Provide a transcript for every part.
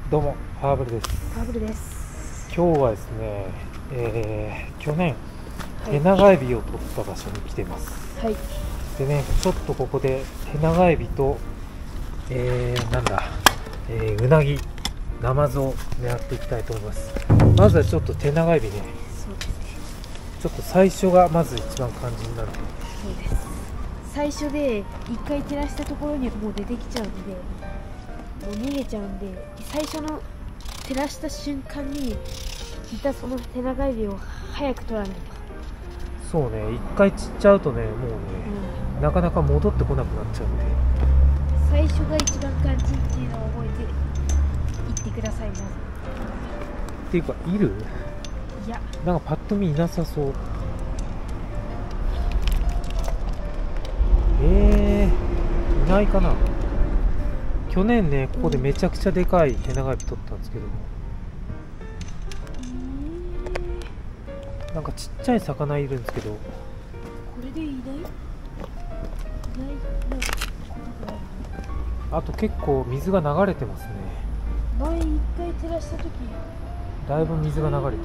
どうも、ハーブルです。 ハーブルです。 今日はですね、去年、 はいテナガエビを取った場所に来ています。 はい。 でね、ちょっとここでテナガエビと、うなぎ、ナマズを狙っていきたいと思います。まずはちょっとテナガエビね、 そうですね。 ちょっと最初がまず一番肝心になる。 そうです。最初で一回照らしたところにもう出てきちゃうんで、もう逃げちゃうんで、最初の照らした瞬間にいたそのテナガエビを早く取らないと。 そうね、一回散っちゃうとね、もうね、なかなか戻ってこなくなっちゃうんで。 最初が一番肝心っていうのを覚えていってください。まずっていうか、いる？ いや、 なんかパッと見いなさそう。いないかな。去年ね、ここでめちゃくちゃでかいテナガエビ取ったんですけども、なんかちっちゃい魚いるんですけど、 これでいない？いないなんかことがある。 あと結構水が流れてますね。 前一回照らした時、 だいぶ水が流れてる。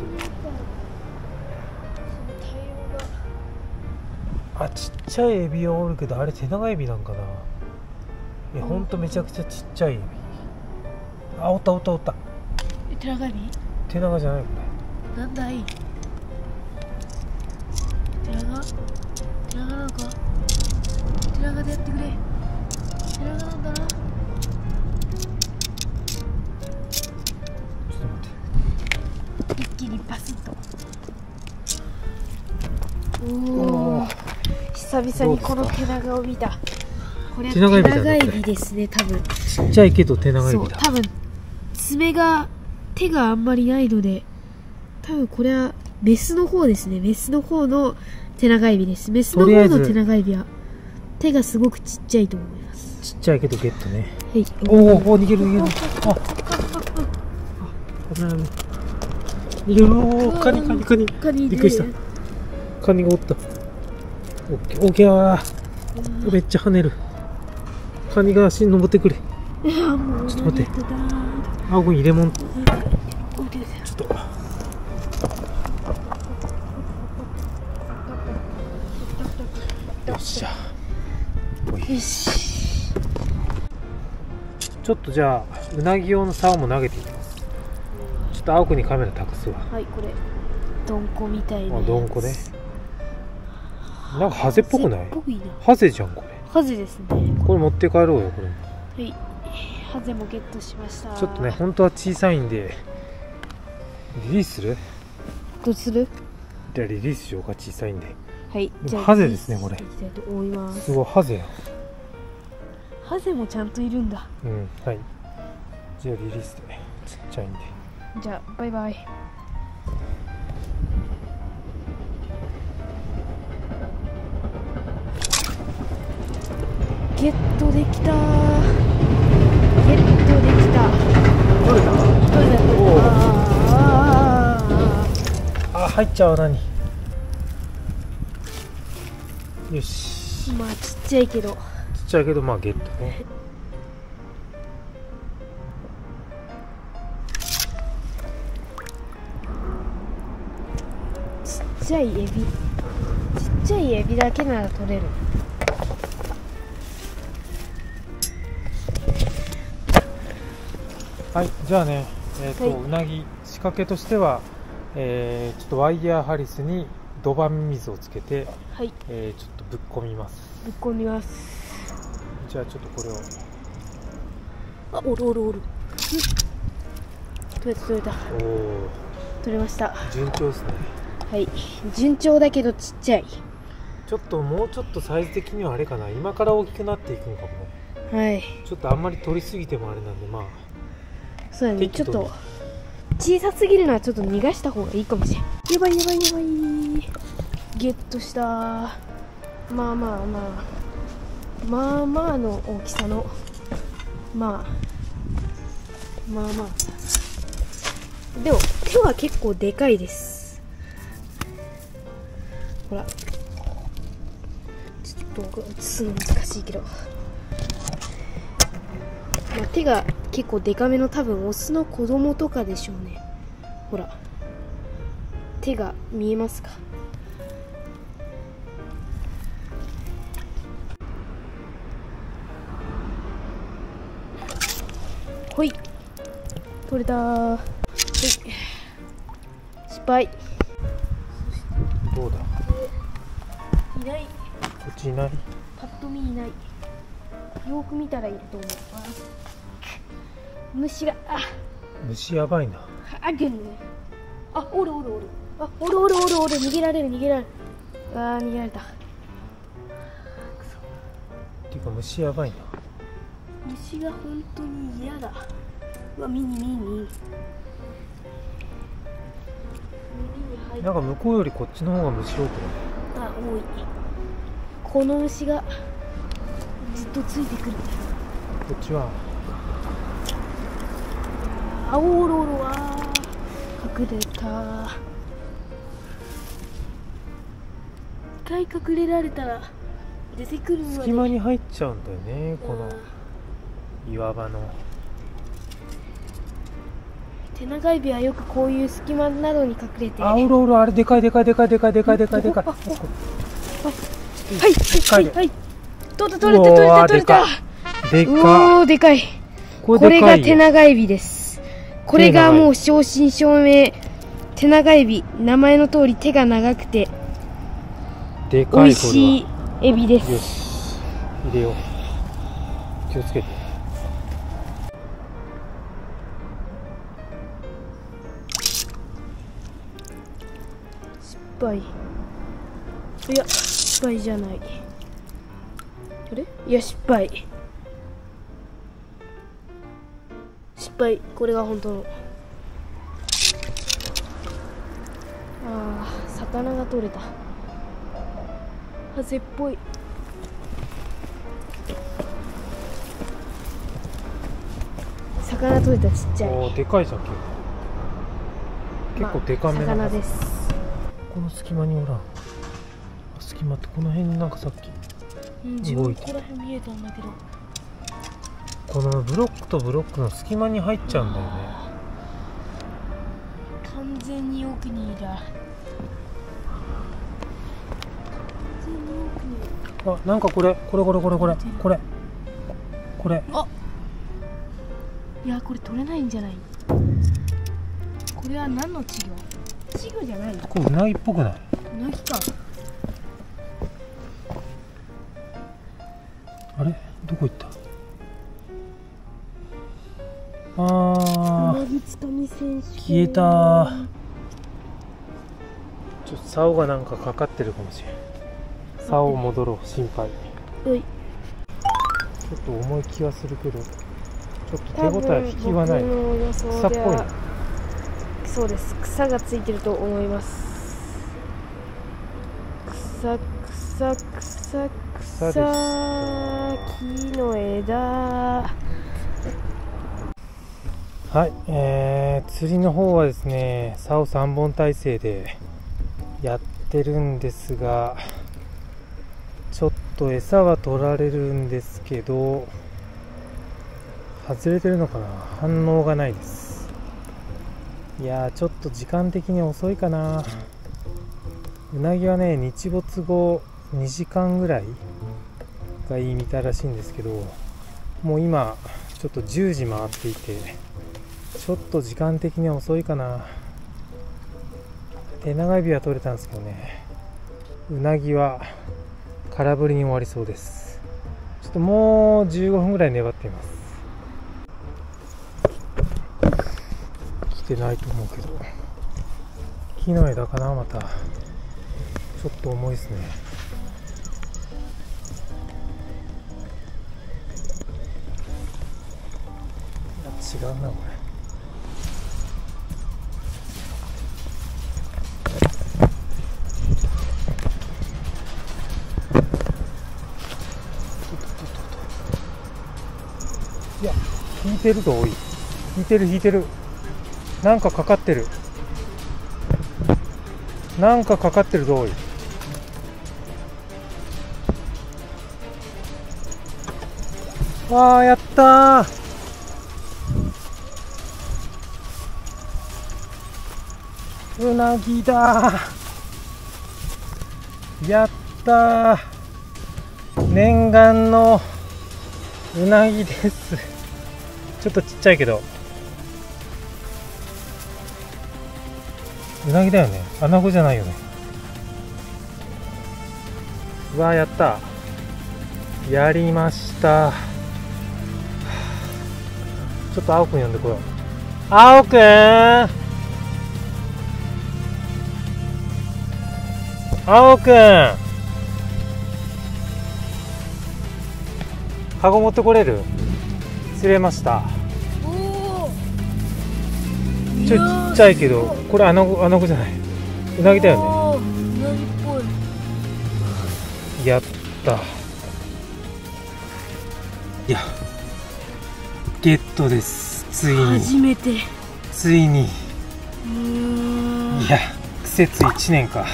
あ、ちっちゃいエビはおるけど、あれテナガエビなんかな。ほんとめちゃくちゃちっちゃいエビ。あ、おった。 テナガエビ？ テナガじゃないこれ。 なんだい？テナガなんか？テナガでやってくれ。テナガなんだな。 ちょっと待って。 一気にパスッと。 おー、 久々にこのテナガを見た。これはテナガエビだねテナガエビですね、多分。 ちっちゃいけどテナガエそう、 ビだ。 多分手があんまりないので、多分これはメスの方ですね。メスの方のテナガエビです。メスの方のテナガエビは手がすごくちっちゃいと思います。 ちっちゃいけどゲットね。 はい。 おお、逃げる。あ、逃げる。おお、カニ。びっくりした。カニがおった。オッケー。めっちゃ跳ねる。カニが足に登ってくれ。 いや、もうちょっと待って。あ、ここにレモン。ちょっと。よっしゃ。 よし。 ちょっとじゃあうなぎ用の竿も投げていきます。ちょっと青くにカメラ託すわ。 はい、これドンコみたいなやつ。 あ、ドンコね。なんかハゼっぽくない？ハゼじゃんこれ。 ハゼですね。 これ持って帰ろうよこれ。 はい、ハゼもゲットしました。 ちょっとね、本当は小さいんでリリースする？ どうする？ じゃあリリースしようか、小さいんで。 はい、 じゃあハゼですねこれ。 いきたいと思います。 すごいハゼや。 ハゼもちゃんといるんだ。 うん、はい。じゃあリリースでちっちゃいんで。 じゃあバイバイ。ゲットできた。 取れた？ あ、 入っちゃう穴に。よし。 まあちっちゃいけどまあゲットね。 ちっちゃいエビだけなら取れる。 はい、じゃあね、 はい、 うなぎ仕掛けとしては、ちょっとワイヤーハリスにドバミ水をつけて、 はい、 ちょっとぶっ込みます。じゃあちょっとこれを。 あ、おる。取れた。取れました。 順調ですね。 はい、順調だけどちっちゃい。 もうちょっとサイズ的にはあれかな。今から大きくなっていくのかもね。 はい。 ちょっとあんまり取りすぎてもあれなんで、まあ。 そうだね。ちょっと小さすぎるのはちょっと逃がした方がいいかもしれん。やばい。ゲットした。まあの大きさの。まあでも手は結構でかいです。ほら、ちょっと映すの難しいけど、まあ、手が結構デカめの、多分オスの子供とかでしょうね。ほら手が見えますか。ほい、取れたー。はい、失敗。 どうだ。 いない。 こっちいない。 パッと見いない。よーく見たらいると思う。虫が、 虫やばいな。 あるね。あ、おるおるおる。あ、おるおるおるおる。逃げられる逃げられる。逃げられた。 っていうか虫やばいな。 虫が本当に嫌だ。うわ、ミニミニ。 なんか向こうよりこっちの方が虫多くない？ 多い。この虫がずっとついてくるんだよ。 こっちはおろろは隠れた。一回隠れられたら出てくるのは、ね、 隙間に入っちゃうんだよね、この岩場の。 テナガエビはよくこういう隙間などに隠れて。 おろおろ、あれでかいでかいでかいでかいでかいでかいでかい。 はいはい、取れた。 でか。 おお、でかい。これがテナガエビです。これがもう正真正銘テナガエビ。名前の通り手が長くてでかい。 美味しいエビです。 よし、入れよう。気をつけて。 失敗。いや、失敗じゃない。あれ？いや、失敗。失敗。これが本当の。魚が取れた。ハゼっぽい。魚取れた、ちっちゃい。 おー、でかいじゃん。結構でかめな魚です。 この隙間におらん。隙間ってこの辺になんかさっき自分ここら辺見えたんだけど、 このブロックとブロックの隙間に入っちゃうんだよね。 完全に奥にいた。 なんかこれいや、これ取れないんじゃない？これは何の稚魚？稚魚じゃない？ これうなぎっぽくない？ うなぎか。 あれ、どこ行った？ うなぎつかみ選手権。 消えた。ちょっと竿がなんかかかってるかもしれん。竿を戻ろう、心配。 うい。 ちょっと重い気はするけど、ちょっと手応え引きはない。草っぽいな。 そうです。草がついてると思います。草木の枝。 はい、釣りの方はですね、竿3本体制でやってるんですが、ちょっと餌は取られるんですけど、外れてるのかな、反応がないです。いやー、ちょっと時間的に遅いかな。うなぎはね、日没後2時間ぐらいがいいみたいらしいんですけど、もう今ちょっと10時回っていて、ちょっと時間的には遅いかな。テナガエビは取れたんですけどね、うなぎは空振りに終わりそうです。ちょっともう15分ぐらい粘っています。来てないと思うけど、木の枝かな。またちょっと重いですね。違うなこれ。いや、引いてるぞ。おい、引いてる。なんかかかってる。ぞ。おい、やったー。 うなぎだ。やったー。念願のうなぎです。ちょっとちっちゃいけどうなぎだよね。アナゴじゃないよね。うわー、やった。やりました。ちょっと青くん呼んでこよう。青くん、青くん、カゴ持ってこれる？釣れました。ちっちゃいけど、これアナゴじゃない、うなぎだよね。 うなぎっぽい。 やった。いや、ゲットです。ついに。 初めて。 ついに。いや、季節1年か。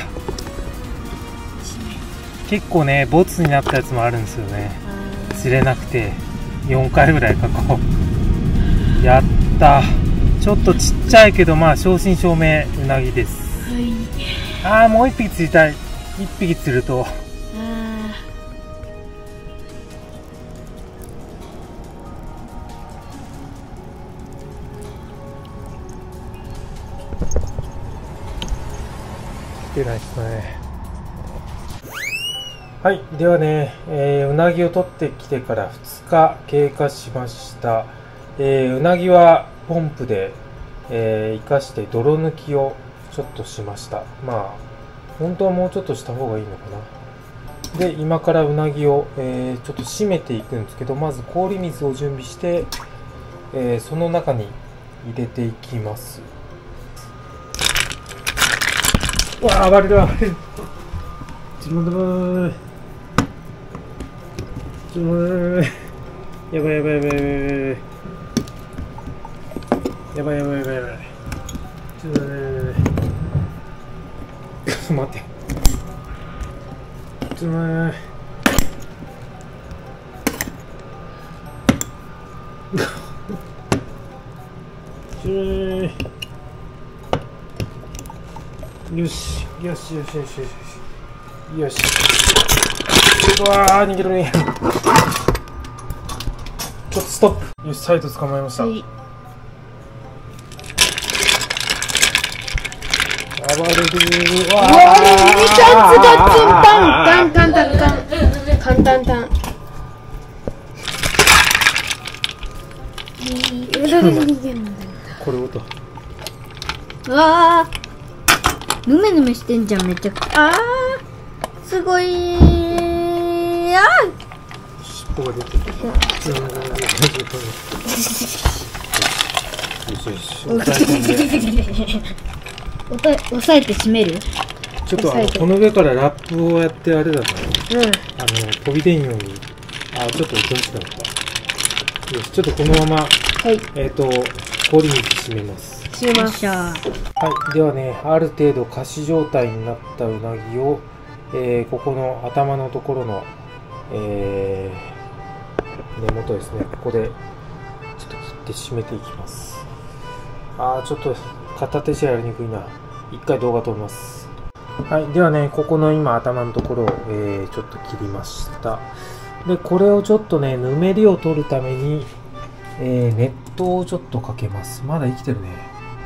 結構ね、ボツになったやつもあるんですよね。釣れなくて4回ぐらい過去。やった。ちょっとちっちゃいけど、まあ正真正銘うなぎです。 はい。 ああ、もう1匹釣りたい。1匹釣ると。来てないですね。はい、ではね、うなぎを取ってきてから2日経過しました。うなぎはポンプで、生かして泥抜きをちょっとしました。まあ本当はもうちょっとした方がいいのかな。で、今からうなぎを、ちょっと締めていくんですけど、まず氷水を準備して、その中に入れていきます。うわあ、暴れる暴れる。ちょっと待って。やばいやばいやばいやばいやばいやばいやばいやばいやばい。ちょっと待って。ちょっと待って。よしよしよしよしよしよし。うわー、逃げるね。ちょっとストップ。よし、サイト捕まえました。はい、暴れる。うわー、これ音。 うわー、ヌメヌメしてんじゃん、めちゃくちゃ。あー、すごいー。あー、 尻尾が出てる。 押さえて締める。 ちょっとこの上からラップをやってあれだね。飛び出んように。あ、ちょっと音しなかった。よし、ちょっとこのまま、はい、氷水締めます。 締めます。 はい、ではね、ある程度仮死状態になったうなぎを、ここの頭のところの、根元ですね、ここでちょっと切って締めていきます。あー、ちょっと片手じゃやりにくいな。一回動画撮ります。はい、ではね、ここの今頭のところを、ちょっと切りました。で、これをちょっとね、ぬめりを取るために、熱湯をちょっとかけます。まだ生きてるね。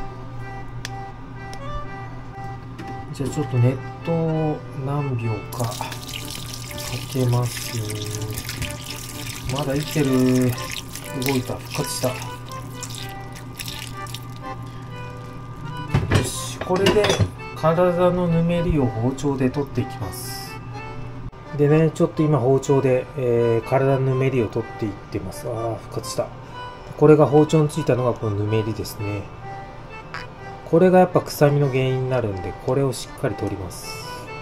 じゃあちょっと熱湯を何秒かかけます。まだ生きてる。動いた。復活した。よし、これで体のぬめりを包丁で取っていきます。でね、ちょっと今包丁で、体のぬめりを取っていってます。ああ、復活した。これが包丁についたのがこのぬめりですね。これがやっぱ臭みの原因になるんで、これをしっかり取ります。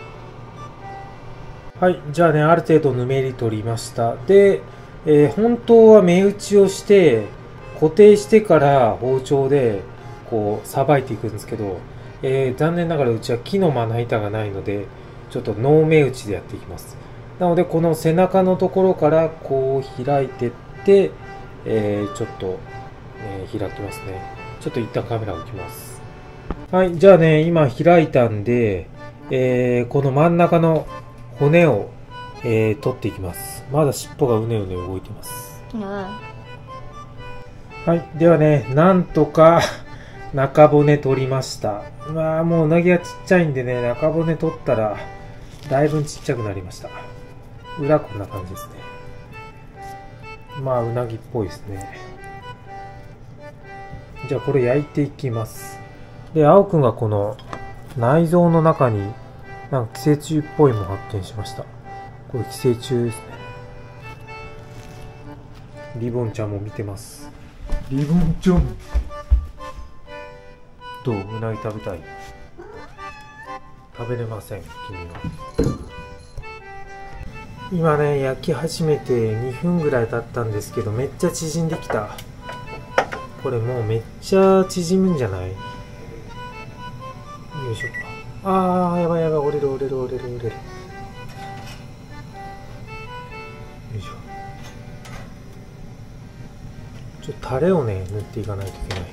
はい、じゃあね、ある程度ぬめり取りました。で、本当は目打ちをして固定してから包丁でこうさばいていくんですけど、残念ながらうちは木のまな板がないので、ちょっとノー目打ちでやっていきます。なのでこの背中のところからこう開いてって、ちょっと、開きますね。ちょっと一旦カメラを置きます。 はい、じゃあね、今開いたんで、この真ん中の骨を、取っていきます。まだ尻尾がうねうね動いてます。はい、ではね、なんとか中骨取りました。まあ、もううなぎがちっちゃいんでね、中骨取ったら、だいぶちっちゃくなりました。裏こんな感じですね。まあ、うなぎっぽいですね。じゃあこれ焼いていきます。で、青くんがこの内臓の中になんか寄生虫っぽいもの発見しました。これ寄生虫ですね。リボンちゃんも見てます。リボンちゃん。どう？うなぎ食べたい？食べれません、君は。今ね、焼き始めて2分ぐらい経ったんですけど、めっちゃ縮んできた。これもうめっちゃ縮むんじゃない？よいしょ。あー、やばいやばい、折れる折れる折れる折れる。よいしょ。ちょっとタレをね、塗っていかないといけない。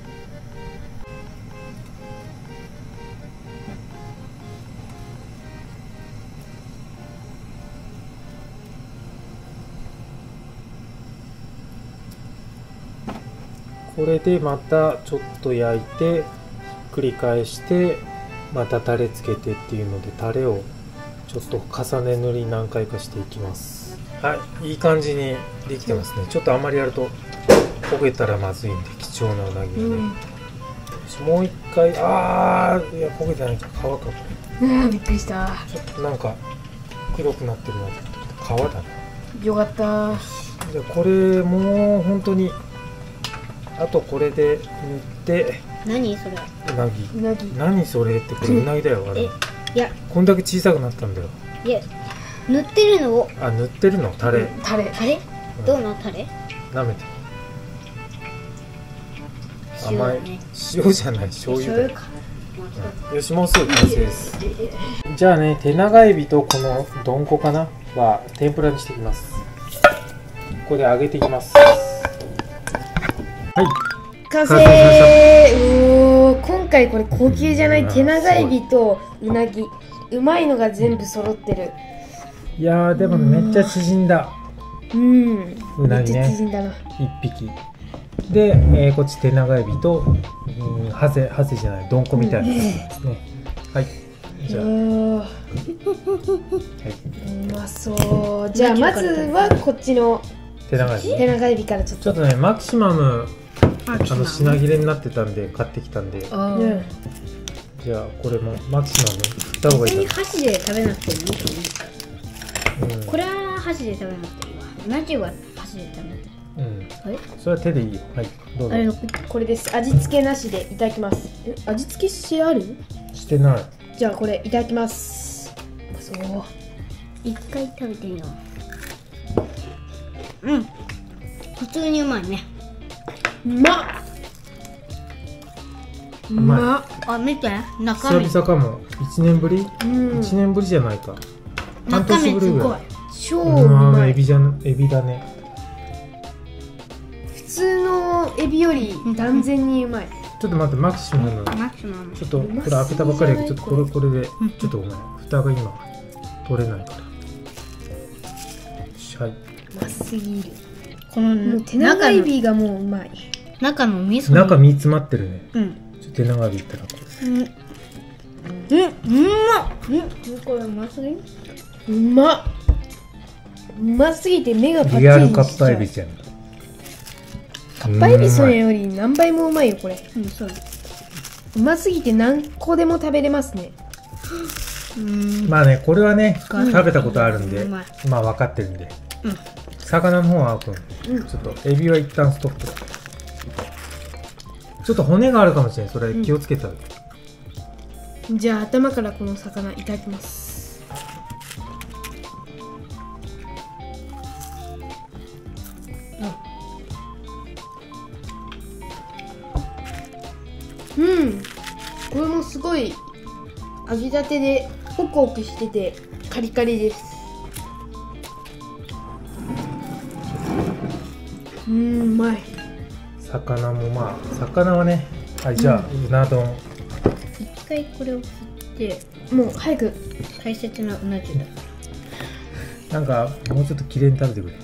これでまたちょっと焼いて、繰り返してまたタレつけてっていうので、タレをちょっと重ね塗り何回かしていきます。はい、いい感じにできてますね。ちょっとあんまりやると焦げたらまずいんで、貴重なうなぎをね、もう一回、いや焦げてないか、皮かこれ。 びっくりした。 ちょっとなんか黒くなってるなって皮だな。 よかった。 じゃあこれもう本当にあとこれで塗って。 何それ？ うなぎ。 うなぎ。 何それって、これうなぎだよ。あれ。 いや、 こんだけ小さくなったんだよ。 いや、塗ってるのを。 あ、塗ってるの？タレ。 タレ。 どうのタレ？ 舐めて。 塩甘い。 ね。 塩じゃない、醤油だよ。 か。 よし、もうすぐ完成です。じゃあね、手長エビとこのどんこかなは天ぷらにしていきます。ここで揚げていきます。はい。 完成。今回これ高級じゃない手長エビとうなぎ、うまいのが全部揃ってる。 いやー、でもめっちゃ縮んだ。うなぎね。 めっちゃ縮んだな。 一匹。で、こっち手長エビと、ハゼじゃない、どんこみたいな感じですね。はい。じゃあ。 うまそう。じゃあまずはこっちの手長エビからちょっとね、マキシマム品切れになってたんで買ってきたんで、じゃあこれもマキシマム振った方がいいか箸で食べなくてもいいと思う。これは箸で食べなくていいわ。ナチュは箸で食べなくていい。 それは手でいいよ。はい、どうぞ。 これです。味付けなしでいただきます。味付けしてある？ してない。 じゃあこれいただきます。そう。 一回食べてみよう。普通にうまいね。 うまっ。 あ、見て、中身。 久々かも。1年ぶり？1年ぶりじゃないか。半年ぶりぐらい。 超うまい。 エビだね。 普通のエビより断然にうまい。 ちょっと待って、マキシマム。ちょっとこれ開けたばっかりやけど、ちょっとこれでちょっとごめん。蓋が今取れないから。はい。 うますぎる。 この手長エビがもううまい。 中の味噌。 中身詰まってるね。 ちょっと手長エビいったらこれ。これうますぎる？ うますぎて目がパッチリしちゃう。 リアルカッパエビじゃん。 カッパエビそれより何倍もうまいよこれ。 そう。 うますぎて何個でも食べれますね。 まあね、これはね、食べたことあるんで、まあ分かってるんで。魚の方はちょっとエビは一旦ストップだ。ちょっと骨があるかもしれない。それ気をつけた。 じゃあ頭からこの魚いただきます。これもすごい揚げたてでホクホクしててカリカリです。うまい。 魚も魚はね、はい、じゃあうな丼回これを振ってもう早く。 大切なうな重だ。 なんかもうちょっと綺麗に食べてくれ。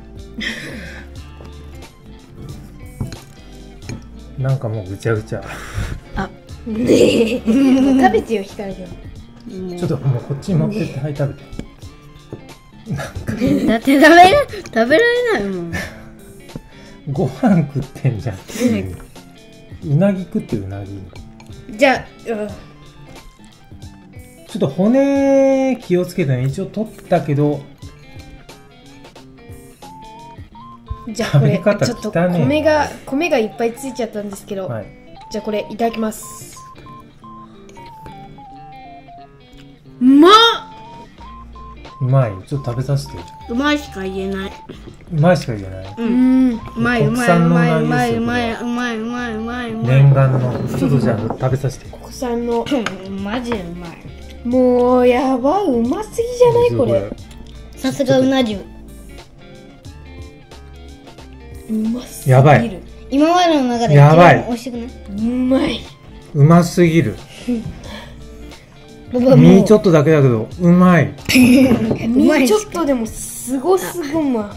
なんかもうぐちゃぐちゃ。 ねえ、もう食べてよ、ひかるくん。 ちょっともうこっちに持ってって、はい食べて。 だって食べられないもん。 ご飯食ってんじゃん。うなぎ食ってうなぎ。 じゃあ、 ちょっと骨気をつけてね。一応取ったけど。 じゃあこれ食べ方ちょっと汚ねえ米がいっぱいついちゃったんですけど、 はい。 じゃあこれいただきます。うまっ。 うまい。ちょっと食べさせてよ。 うまいしか言えない。 うまいしか言えない。 うまいうまいうまいうまいうまいう国まいうまいうまいうまい。 念願の。ちょっとじゃあ食べさせて。 国産の。 マジでうまい。 もうやばい、うますぎじゃないこれ。 さすがうな重。 うますぎる。 やばい。 今までの中で一やばい番美味しくない？ うまい。 うますぎる。 僕はもう身ちょっとだけだけど、うまい。 うまいちょっとでもすごすごま。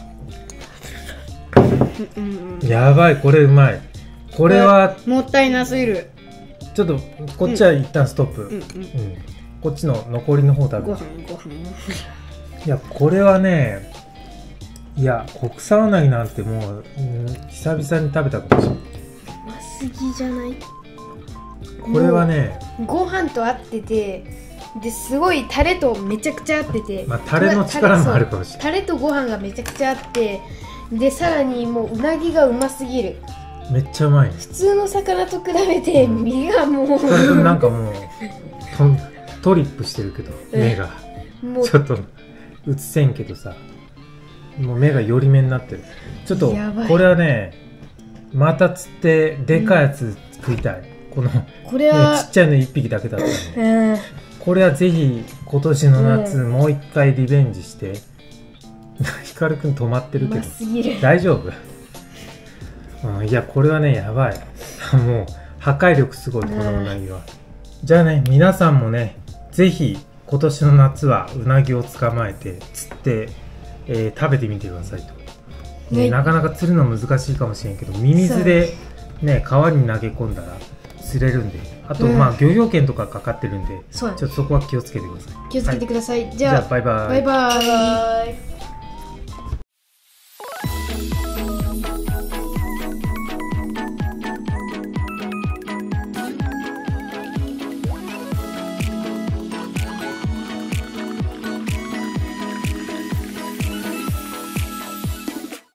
やばい、これうまい。これは、 もったいなすぎる。 ちょっと、こっちは一旦ストップ。うん。こっちの残りの方食べる。 ご飯いや、これはね、いや、国産うなぎなんてもう、久々に食べたかもしれない。 うますぎじゃない。 これはね、 ご飯と合ってて、ですごいタレとめちゃくちゃ合ってて、 まあ、タレの力もあるかもしれない。 タレとご飯がめちゃくちゃあって、でさらにもううなぎがうますぎる。 めっちゃうまいね。 普通の魚と比べて身がもう、 これなんかもうトリップしてるけど、目がもうちょっと映せんけどさ、もう目が寄り目になってる。ちょっとやばいこれはね、また釣ってでかいやつ食いたい。このこれは、 ちっちゃいの1匹だけだったんで、これはぜひ今年の夏、もう一回リベンジして。ひかるくん止まってるけうまどすぎる。 大丈夫？いや、これはね、やばい。もう破壊力すごい、このうなぎは。じゃあね、皆さんもね、ぜひ今年の夏はうなぎを捕まえて釣って、食べてみてくださいと、 はいなかなか釣るの難しいかもしれんけど、ミミズでね、川に投げ込んだら釣れるんで、あと、まあ漁業権とかかかってるんで、 そうなんです。 ちょっとそこは気をつけてください。 気をつけてください。じじゃあゃあ、 バイバイ。 バイバイ。